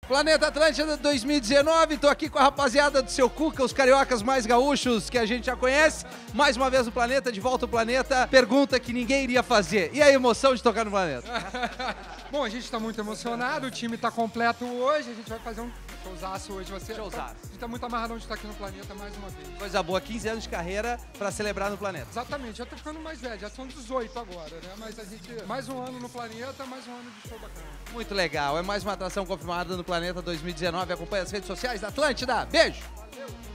Planeta Atlântida 2019, tô aqui com a rapaziada do Seu Cuca, os cariocas mais gaúchos que a gente já conhece. Mais uma vez no Planeta, de volta ao Planeta. Pergunta que ninguém iria fazer. E a emoção de tocar no Planeta? Bom, a gente tá muito emocionado, o time tá completo hoje, a gente vai fazer um showzaço hoje. Showzaço. A gente tá muito amarradão de estar aqui no Planeta mais uma vez. Coisa boa, 15 anos de carreira pra celebrar no Planeta. Exatamente, já tô ficando mais velho, já são 18 agora, né? Mas a gente, mais um ano no Planeta, mais um ano de show bacana. Muito legal, é mais uma atração confirmada no Planeta 2019. Acompanhe as redes sociais da Atlântida. Beijo! Valeu!